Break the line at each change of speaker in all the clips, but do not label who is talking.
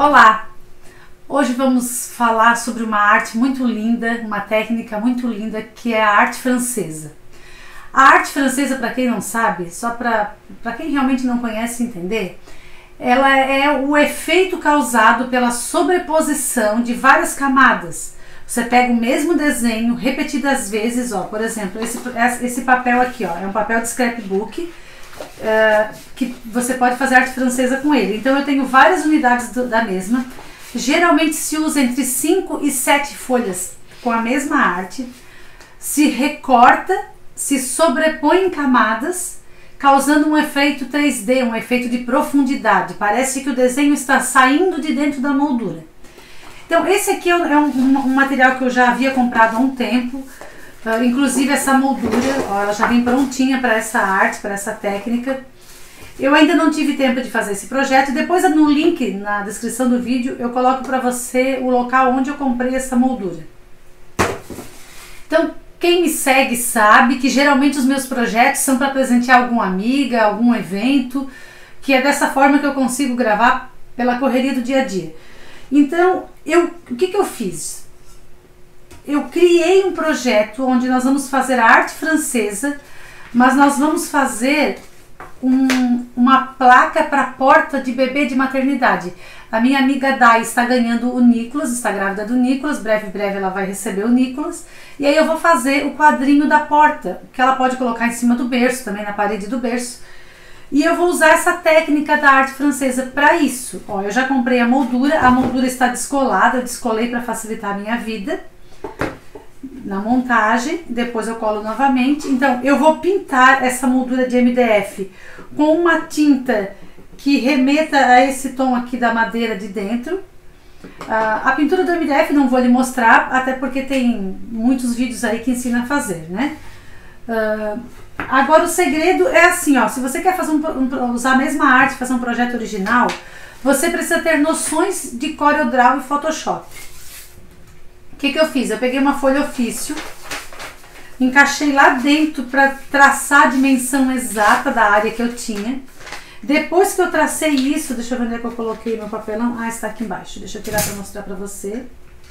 Olá! Hoje vamos falar sobre uma arte muito linda, uma técnica muito linda, que é a arte francesa. A arte francesa, para quem não sabe, só para quem realmente não conhece entender, ela é o efeito causado pela sobreposição de várias camadas. Você pega o mesmo desenho repetidas vezes, ó, por exemplo, esse papel aqui, ó, é um papel de scrapbook, que você pode fazer arte francesa com ele. Então eu tenho várias unidades da mesma. Geralmente se usa entre 5 e 7 folhas com a mesma arte, se recorta, se sobrepõe em camadas, causando um efeito 3D, um efeito de profundidade. Parece que o desenho está saindo de dentro da moldura. Então esse aqui é um material que eu já havia comprado há um tempo. Inclusive essa moldura, ó, ela já vem prontinha para essa arte, para essa técnica. Eu ainda não tive tempo de fazer esse projeto. Depois no link na descrição do vídeo eu coloco para você o local onde eu comprei essa moldura. Então quem me segue sabe que geralmente os meus projetos são para presentear alguma amiga, algum evento, que é dessa forma que eu consigo gravar pela correria do dia a dia. Então o que eu fiz? Eu criei um projeto onde nós vamos fazer a arte francesa, mas nós vamos fazer uma placa para a porta de bebê de maternidade. A minha amiga Dai está ganhando o Nicolas, está grávida do Nicolas, breve ela vai receber o Nicolas, e aí eu vou fazer o quadrinho da porta, que ela pode colocar em cima do berço, também na parede do berço. E eu vou usar essa técnica da arte francesa para isso. Ó, eu já comprei a moldura está descolada, eu descolei para facilitar a minha vida na montagem, depois eu colo novamente. Então eu vou pintar essa moldura de MDF com uma tinta que remeta a esse tom aqui da madeira de dentro. A pintura do MDF não vou lhe mostrar, até porque tem muitos vídeos aí que ensina a fazer, né? Agora o segredo é assim, ó, se você quer fazer usar a mesma arte, fazer um projeto original, você precisa ter noções de CorelDRAW e Photoshop. O que eu fiz? Eu peguei uma folha ofício, encaixei lá dentro para traçar a dimensão exata da área que eu tinha. Depois que eu tracei isso, deixa eu ver onde é que eu coloquei meu papelão. Ah, está aqui embaixo. Deixa eu tirar para mostrar para você.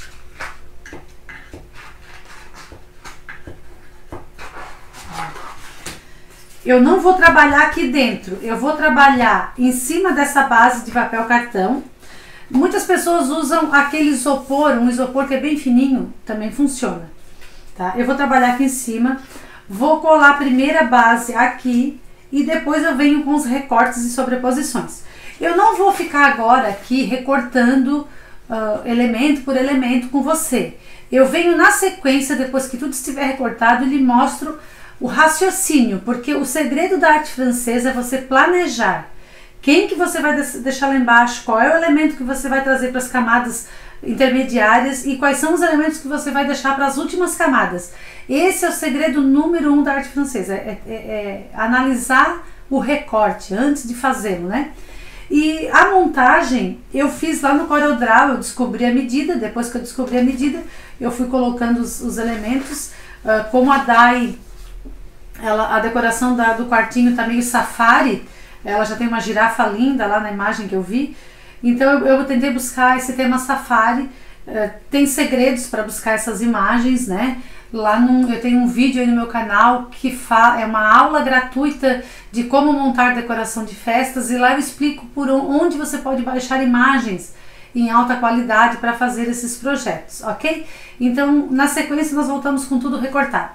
Eu não vou trabalhar aqui dentro, eu vou trabalhar em cima dessa base de papel cartão. Muitas pessoas usam aquele isopor, um isopor que é bem fininho, também funciona, tá? Eu vou trabalhar aqui em cima, vou colar a primeira base aqui e depois eu venho com os recortes e sobreposições. Eu não vou ficar agora aqui recortando elemento por elemento com você. Eu venho na sequência, depois que tudo estiver recortado, e lhe mostro o raciocínio, porque o segredo da arte francesa é você planejar. Quem que você vai deixar lá embaixo, qual é o elemento que você vai trazer para as camadas intermediárias e quais são os elementos que você vai deixar para as últimas camadas. Esse é o segredo número 1 da arte francesa, é analisar o recorte antes de fazê-lo, né? E a montagem eu fiz lá no CorelDRAW, eu descobri a medida, depois que eu descobri a medida, eu fui colocando os elementos, como a Dai, a decoração do quartinho tá meio safari, ela já tem uma girafa linda lá na imagem que eu vi, então eu tentei buscar esse tema safari. Tem segredos para buscar essas imagens, né? Eu tenho um vídeo aí no meu canal que é uma aula gratuita de como montar decoração de festas, e lá eu explico por onde você pode baixar imagens em alta qualidade para fazer esses projetos, ok? Então na sequência nós voltamos com tudo recortado.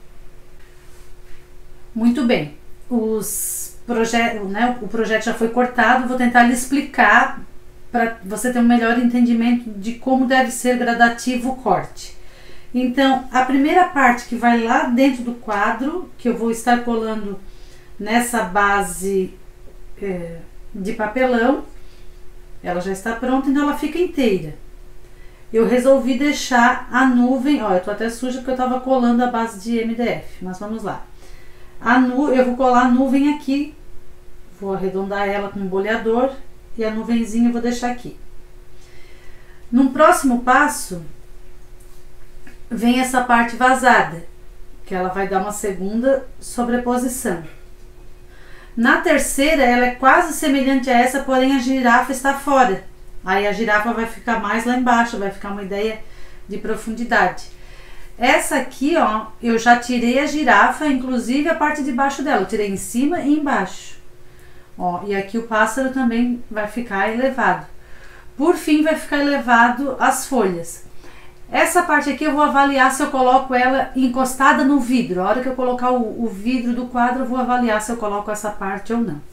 Muito bem, o projeto já foi cortado, vou tentar lhe explicar para você ter um melhor entendimento de como deve ser gradativo o corte. Então, a primeira parte que vai lá dentro do quadro, que eu vou estar colando nessa base de papelão, ela já está pronta, então ela fica inteira. Eu resolvi deixar a nuvem, ó, eu tô até suja porque eu estava colando a base de MDF, mas vamos lá. Eu vou colar a nuvem aqui, vou arredondar ela com um boleador e a nuvenzinha eu vou deixar aqui. No próximo passo, vem essa parte vazada, que ela vai dar uma segunda sobreposição. Na terceira, ela é quase semelhante a essa, porém a girafa está fora. Aí a girafa vai ficar mais lá embaixo, vai ficar uma ideia de profundidade. Essa aqui, ó, eu já tirei a girafa, inclusive a parte de baixo dela. Eu tirei em cima e embaixo. Ó, e aqui o pássaro também vai ficar elevado. Por fim, vai ficar elevado as folhas. Essa parte aqui eu vou avaliar se eu coloco ela encostada no vidro. A hora que eu colocar o vidro do quadro, eu vou avaliar se eu coloco essa parte ou não.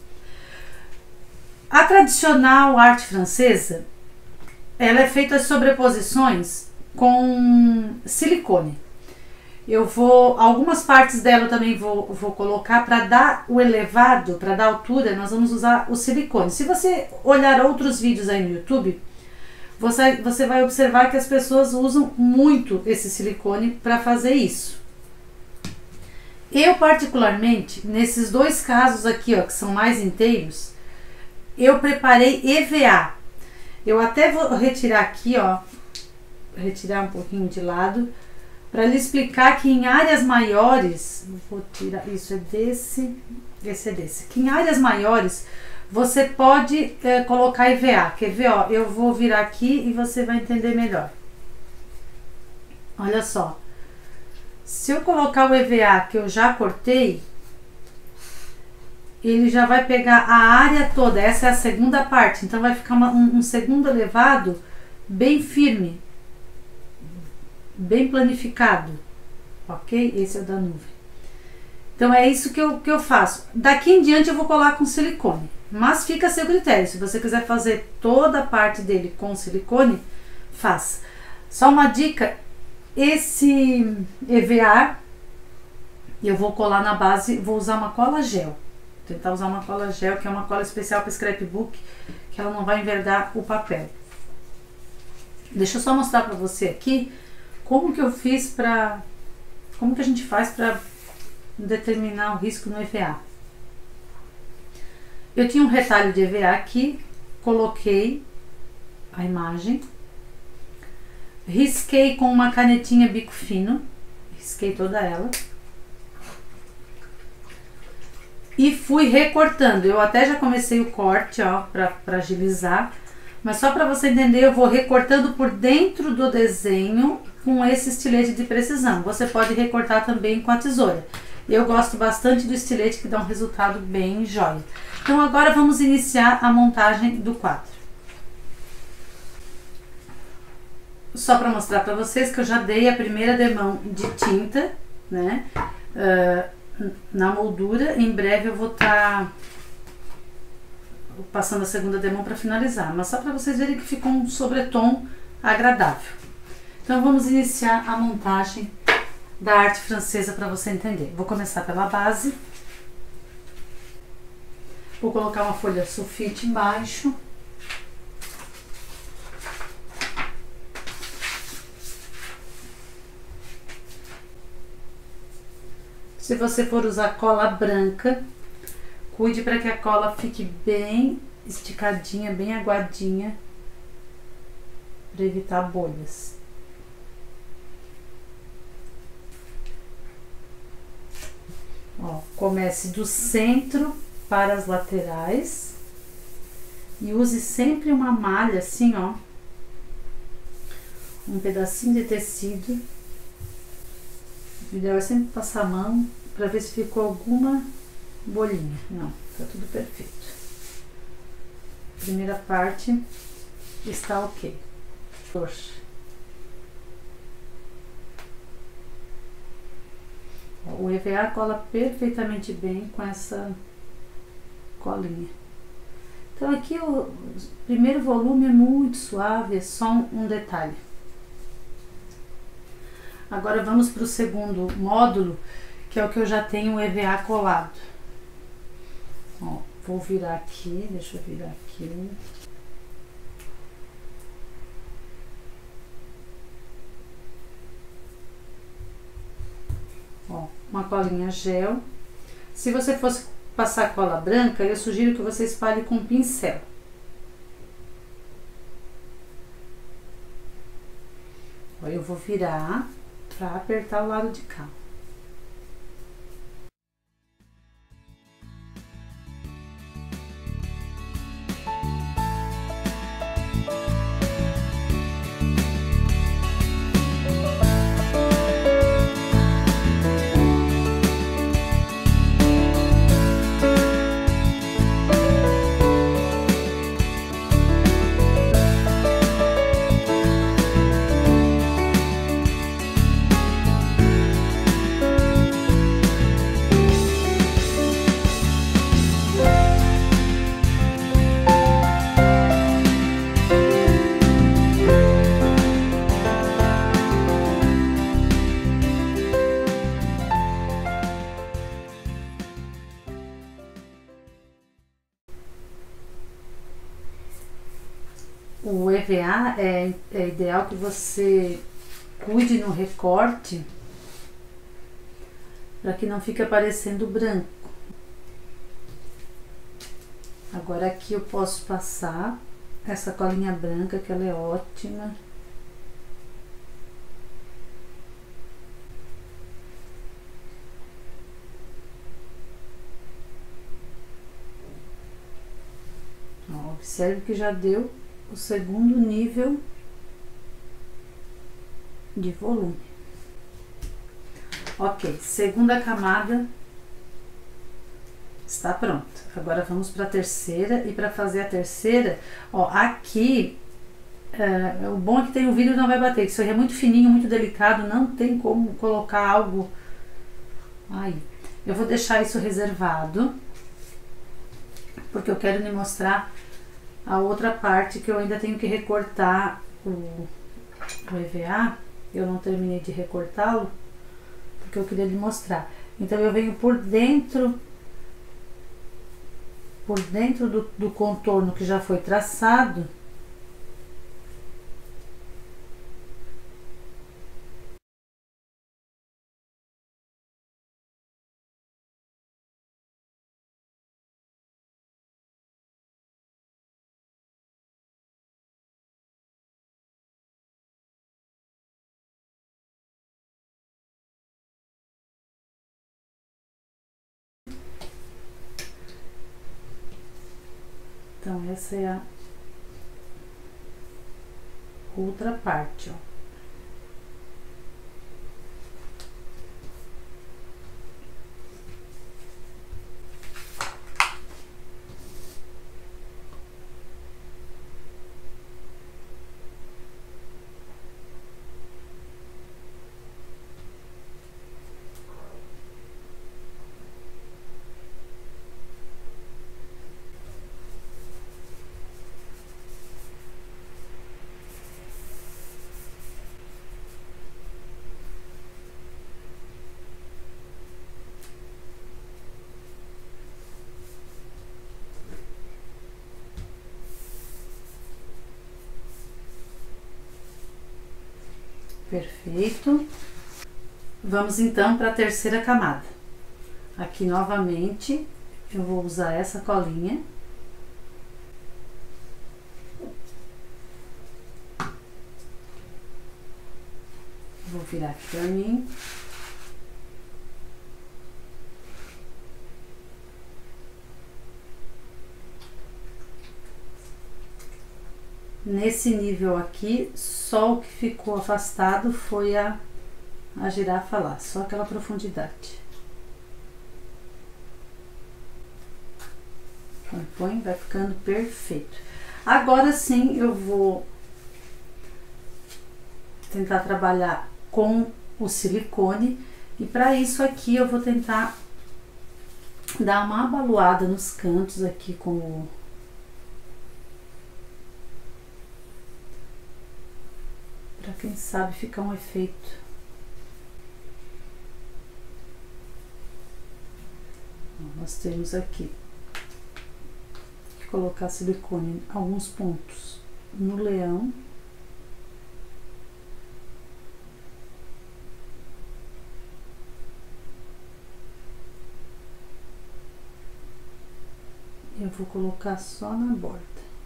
A tradicional arte francesa, ela é feita de sobreposições com silicone. Algumas partes dela eu também vou colocar para dar o elevado, para dar altura, nós vamos usar o silicone. Se você olhar outros vídeos aí no YouTube, você vai observar que as pessoas usam muito esse silicone para fazer isso. Eu particularmente, nesses dois casos aqui, ó, que são mais inteiros, eu preparei EVA. Eu até vou retirar aqui, ó, retirar um pouquinho de lado, para lhe explicar que em áreas maiores, vou tirar, isso é desse, esse é desse, que em áreas maiores você pode colocar EVA. Quer ver, ó, eu vou virar aqui e você vai entender melhor. Olha só, se eu colocar o EVA que eu já cortei, ele já vai pegar a área toda, essa é a segunda parte, então vai ficar um segundo elevado bem firme, bem planificado, ok? Esse é o da nuvem. Então é isso que eu faço. Daqui em diante eu vou colar com silicone, mas fica a seu critério. Se você quiser fazer toda a parte dele com silicone, faça. Só uma dica, esse EVA eu vou colar na base, vou usar uma cola gel. Tentar usar uma cola gel, que é uma cola especial para scrapbook, que ela não vai enverdar o papel. Deixa eu só mostrar para você aqui como que eu fiz para, como que a gente faz para determinar o risco no EVA. Eu tinha um retalho de EVA aqui, coloquei a imagem, risquei com uma canetinha bico fino, risquei toda ela e fui recortando. Eu até já comecei o corte, ó, para agilizar, mas só para você entender, eu vou recortando por dentro do desenho com esse estilete de precisão. Você pode recortar também com a tesoura. Eu gosto bastante do estilete, que dá um resultado bem jóia. Então agora vamos iniciar a montagem do quadro. Só para mostrar para vocês que eu já dei a primeira demão de tinta, né, na moldura. Em breve eu vou estar passando a segunda demão para finalizar, mas só para vocês verem que ficou um sobretom agradável. Então vamos iniciar a montagem da arte francesa para você entender. Vou começar pela base. Vou colocar uma folha sulfite embaixo. Se você for usar cola branca, cuide para que a cola fique bem esticadinha, bem aguadinha, para evitar bolhas. Ó, comece do centro para as laterais e use sempre uma malha assim, ó, um pedacinho de tecido. O ideal é sempre passar a mão para ver se ficou alguma bolinha. Não, tá tudo perfeito. Primeira parte está ok. Poxa. O EVA cola perfeitamente bem com essa colinha. Então aqui o primeiro volume é muito suave, é só um detalhe. Agora vamos para o segundo módulo, que é o que eu já tenho o EVA colado. Ó, vou virar aqui, deixa eu virar aqui. Ó, uma colinha gel. Se você fosse passar cola branca, eu sugiro que você espalhe com pincel. Ó, eu vou virar para apertar o lado de cá. o EVA é ideal que você cuide no recorte para que não fique aparecendo branco. Agora aqui eu posso passar essa colinha branca, que ela é ótima. Ó, observe que já deu o segundo nível de volume. Ok, segunda camada está pronta. Agora vamos para a terceira, e para fazer a terceira, ó, aqui o bom é que tem o vidro e não vai bater, isso aí é muito fininho, muito delicado, não tem como colocar algo aí. Eu vou deixar isso reservado, porque eu quero lhe mostrar a outra parte que eu ainda tenho que recortar o EVA. Eu não terminei de recortá-lo, porque eu queria lhe mostrar. Então eu venho por dentro do contorno que já foi traçado. Então essa é a outra parte, ó. Perfeito. Vamos então para a terceira camada. Aqui novamente eu vou usar essa colinha. Vou virar aqui para mim. Nesse nível aqui, só o que ficou afastado foi a girafa lá, só aquela profundidade. Põe, vai ficando perfeito. Agora sim eu vou tentar trabalhar com o silicone, e para isso aqui eu vou tentar dar uma abaloada nos cantos aqui com o para quem sabe ficar um efeito. Nós temos aqui que colocar silicone em alguns pontos no leão. Eu vou colocar só na borda.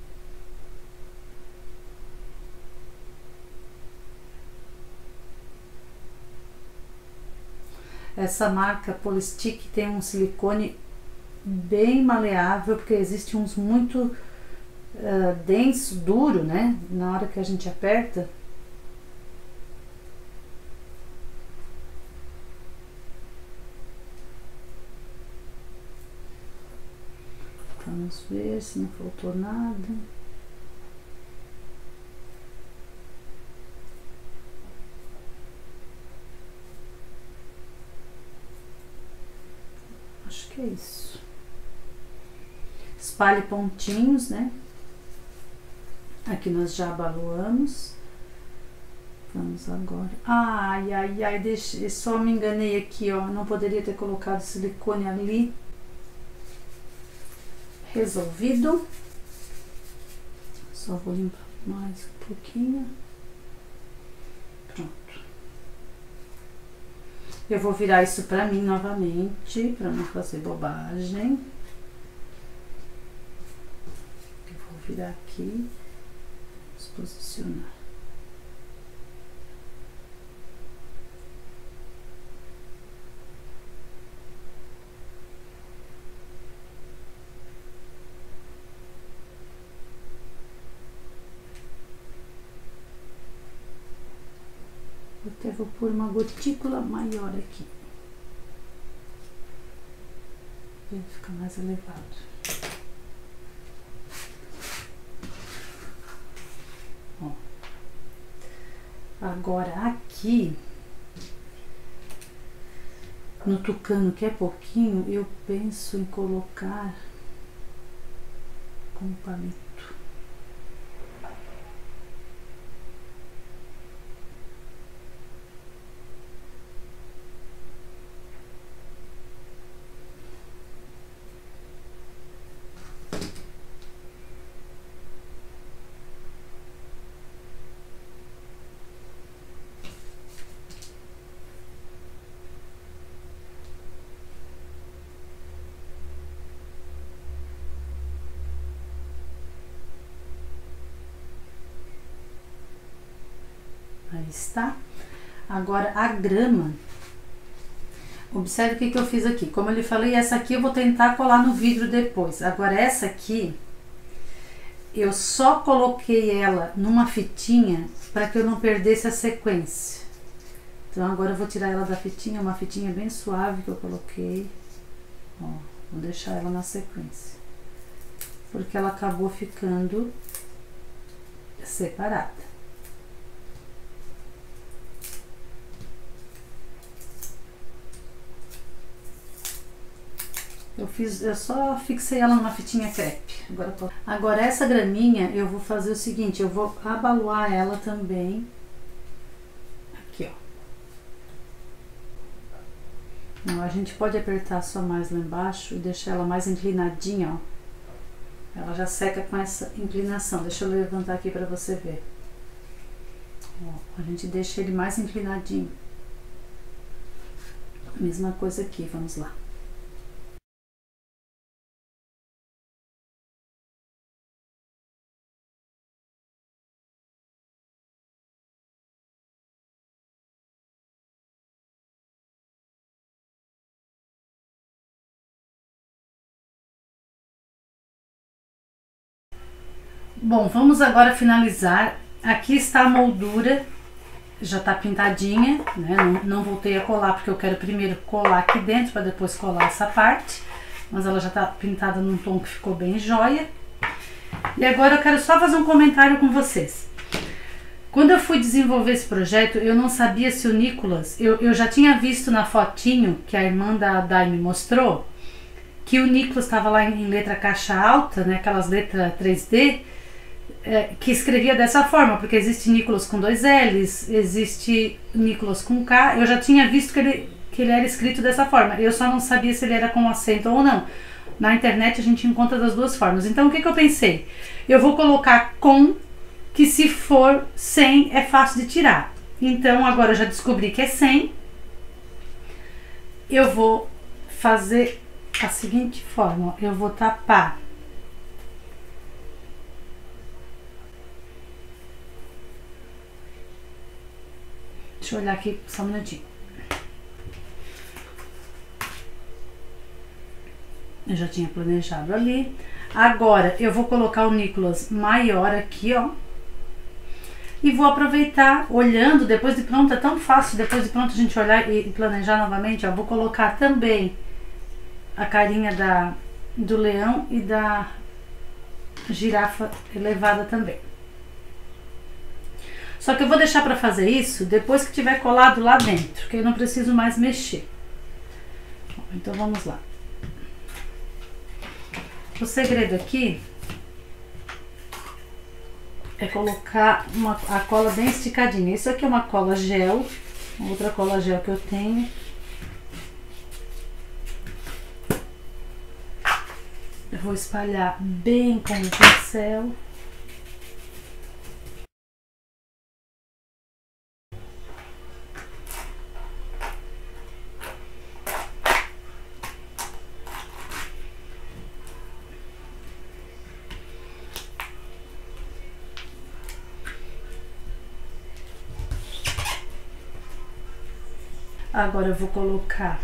Essa marca Polistick tem um silicone bem maleável, porque existe uns muito denso, duro, né? Na hora que a gente aperta. Vamos ver se não faltou nada. Acho que é isso. Espalhe pontinhos, né? Aqui nós já abaloamos. Vamos agora. Ai, ai, ai, deixa, só me enganei aqui, ó. Não poderia ter colocado silicone ali. Resolvido. Só vou limpar Mais um pouquinho. Pronto. Eu vou virar isso pra mim novamente, pra não fazer bobagem. Eu vou virar aqui, vamos posicionar. Até vou pôr uma gotícula maior aqui. Pra ficar mais elevado. Ó. Agora aqui, no tucano, que é pouquinho, eu penso em colocar com palito. Aí está. Agora a grama, observe o que eu fiz aqui. Como eu lhe falei, essa aqui eu vou tentar colar no vidro depois. Agora essa aqui, eu só coloquei ela numa fitinha para que eu não perdesse a sequência. Então agora eu vou tirar ela da fitinha, uma fitinha bem suave que eu coloquei. Ó, vou deixar ela na sequência. Porque ela acabou ficando separada. Eu só fixei ela numa fitinha crepe. Agora essa graminha eu vou fazer o seguinte, eu vou abaloar ela também. Aqui, ó. Não, a gente pode apertar só mais lá embaixo e deixar ela mais inclinadinha, ó. Ela já seca com essa inclinação. Deixa eu levantar aqui pra você ver. Ó, a gente deixa ele mais inclinadinho. Mesma coisa aqui, vamos lá. Bom, vamos agora finalizar. Aqui está a moldura, já está pintadinha, né? Não voltei a colar porque eu quero primeiro colar aqui dentro para depois colar essa parte. Mas ela já está pintada num tom que ficou bem joia. E agora eu quero só fazer um comentário com vocês. Quando eu fui desenvolver esse projeto, eu não sabia se o Nicolas... Eu já tinha visto na fotinho que a irmã da Dai me mostrou, que o Nicolas estava lá em letra caixa alta, né? Aquelas letras 3D, que escrevia dessa forma, porque existe Nicolas com 2 L's, existe Nicolas com K. Eu já tinha visto que ele era escrito dessa forma, eu só não sabia se ele era com acento ou não. Na internet a gente encontra das duas formas. Então o que eu pensei? Eu vou colocar com, que se for sem é fácil de tirar. Então agora eu já descobri que é sem. Eu vou fazer a seguinte forma, ó. Eu vou tapar deixa eu olhar aqui só um minutinho. Eu já tinha planejado ali. Agora eu vou colocar o Nicolas maior aqui, ó. E vou aproveitar, olhando, depois de pronto, é tão fácil, depois de pronto a gente olhar e planejar novamente, ó. Vou colocar também a carinha do leão e da girafa elevada também. Só que eu vou deixar para fazer isso depois que tiver colado lá dentro, que eu não preciso mais mexer. Então vamos lá. O segredo aqui é colocar a cola bem esticadinha. Isso aqui é uma cola gel, outra cola gel que eu tenho. Eu vou espalhar bem com o pincel. Agora eu vou colocar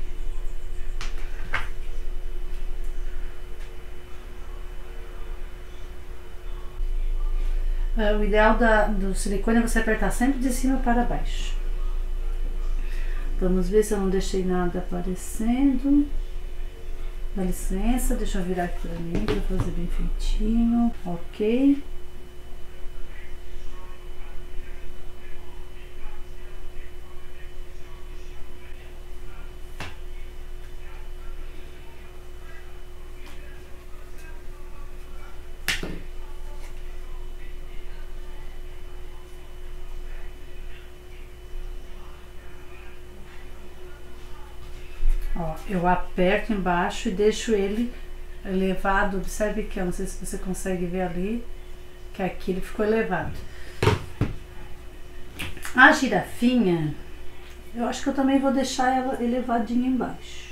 o ideal do silicone é você apertar sempre de cima para baixo. Vamos ver se eu não deixei nada aparecendo. Dá licença, deixa eu virar aqui pra mim para fazer bem feitinho. Ok. Ó, eu aperto embaixo e deixo ele elevado. Observe que eu não sei se você consegue ver ali, que aqui ele ficou elevado. A girafinha, eu acho que eu também vou deixar ela elevadinha embaixo.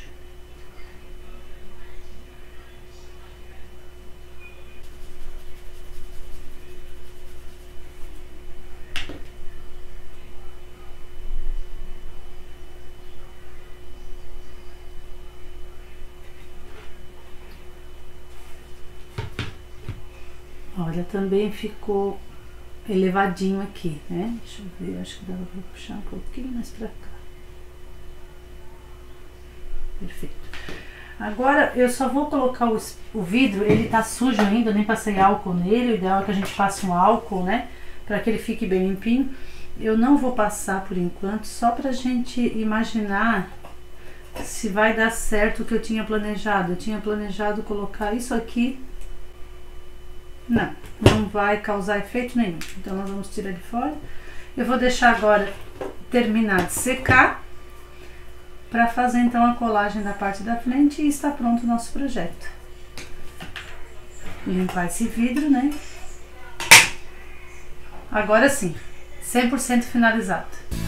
Olha, também ficou elevadinho aqui, né? Deixa eu ver, acho que dava pra puxar um pouquinho mais pra cá. Perfeito. Agora eu só vou colocar o vidro, ele tá sujo ainda, eu nem passei álcool nele. O ideal é que a gente passe um álcool, né? Pra que ele fique bem limpinho. Eu não vou passar por enquanto, só pra gente imaginar se vai dar certo o que eu tinha planejado. Eu tinha planejado colocar isso aqui. Não vai causar efeito nenhum. Então nós vamos tirar de fora. Eu vou deixar agora terminar de secar para fazer então a colagem da parte da frente e está pronto o nosso projeto. Limpar esse vidro, né? Agora sim, 100% finalizado.